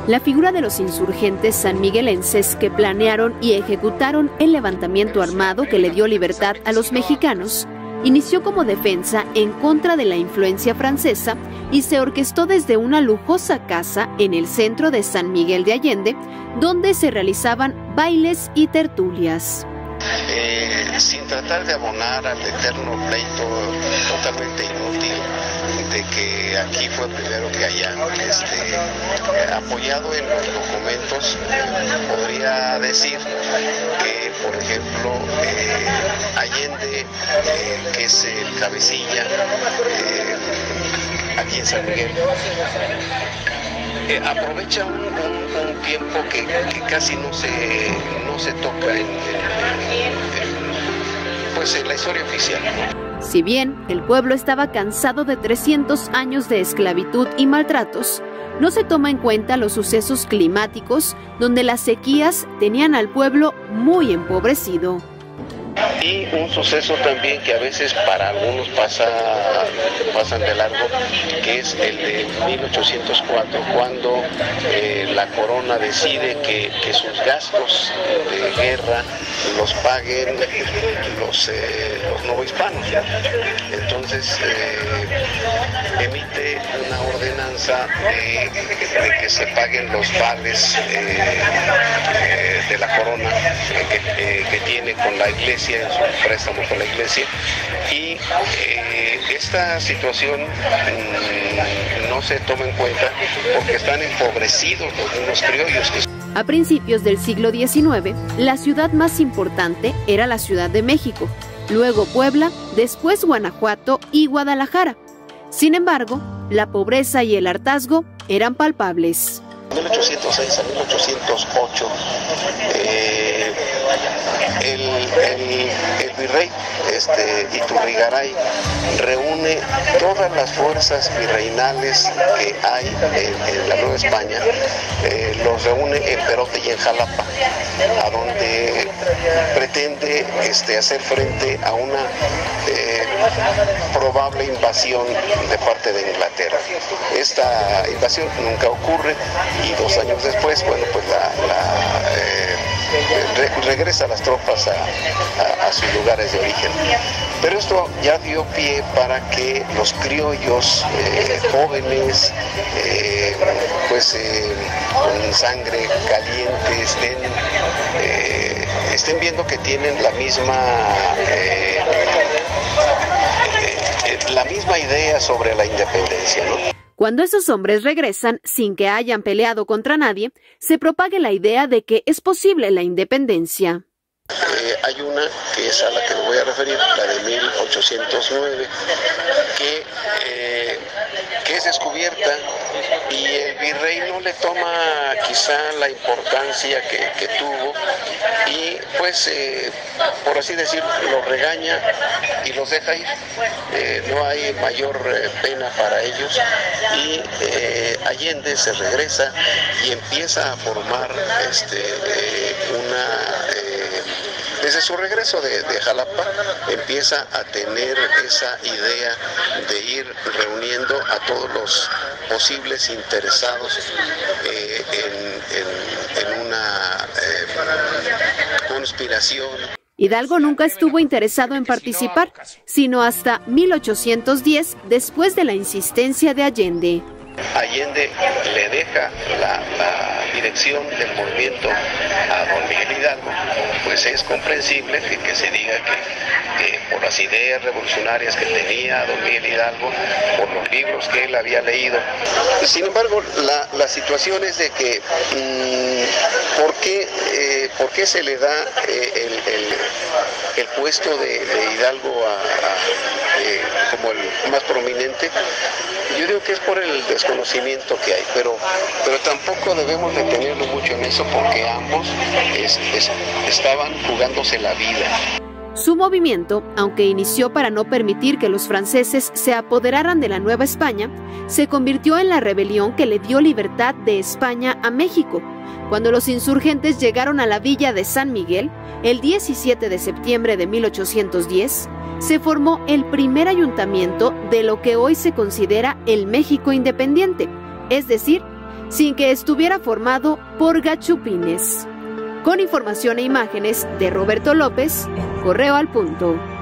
La figura de los insurgentes sanmiguelenses que planearon y ejecutaron el levantamiento armado que le dio libertad a los mexicanos inició como defensa en contra de la influencia francesa y se orquestó desde una lujosa casa en el centro de San Miguel de Allende, donde se realizaban bailes y tertulias. Sin tratar de abonar al eterno pleito totalmente inútil de que aquí fue primero que allá, apoyado en los documentos, podría decir que, por ejemplo, Allende, que es el cabecilla aquí en San Miguel, aprovecha un tiempo que casi no se toca en la historia oficial. Si bien el pueblo estaba cansado de 300 años de esclavitud y maltratos, no se toma en cuenta los sucesos climáticos donde las sequías tenían al pueblo muy empobrecido. Y un suceso también que a veces para algunos pasan de largo, que es el de 1804, cuando la corona decide que sus gastos de guerra los paguen los novohispanos. Entonces emite una ordenanza de que se paguen los vales de la corona que tiene con la iglesia, en su préstamo con la iglesia, y esta situación no se toma en cuenta porque están empobrecidos los mismos criollos. A principios del siglo XIX, la ciudad más importante era la Ciudad de México, luego Puebla, después Guanajuato y Guadalajara. Sin embargo, la pobreza y el hartazgo eran palpables. De 1806 a 1808, el virrey Iturrigaray reúne todas las fuerzas virreinales que hay en la Nueva España, los reúne en Perote y en Jalapa, a donde pretende hacer frente a una probable invasión de parte de Inglaterra. Esta invasión nunca ocurre y 2 años después, bueno, pues regresa las tropas a sus lugares de origen. Pero esto ya dio pie para que los criollos jóvenes, con sangre caliente, estén viendo que tienen la misma idea sobre la independencia, ¿no? Cuando esos hombres regresan sin que hayan peleado contra nadie, se propaga la idea de que es posible la independencia. Hay una que es a la que me voy a referir, la de 1809, que es descubierta y el virrey no le toma quizá la importancia que tuvo y pues por así decirlo los regaña y los deja ir. No hay mayor pena para ellos y Allende se regresa y empieza a formar desde su regreso de Jalapa empieza a tener esa idea de ir reuniendo a todos los posibles interesados en una conspiración. Hidalgo nunca estuvo interesado en participar, sino hasta 1810, después de la insistencia de Allende. Allende le deja la dirección del movimiento a don Miguel Hidalgo, pues es comprensible que se diga que por las ideas revolucionarias que tenía don Miguel Hidalgo, por los libros que él había leído. Sin embargo, la situación es de que ¿por qué se le da el puesto de Hidalgo como el más prominente? Yo digo que es por el desconocimiento que hay, pero tampoco debemos detenerlo mucho en eso porque ambos estaban jugándose la vida. Su movimiento, aunque inició para no permitir que los franceses se apoderaran de la Nueva España, se convirtió en la rebelión que le dio libertad de España a México. Cuando los insurgentes llegaron a la villa de San Miguel, el 17 de septiembre de 1810, se formó el primer ayuntamiento de lo que hoy se considera el México independiente, es decir, sin que estuviera formado por gachupines. Con información e imágenes de Roberto López, Correo al Punto.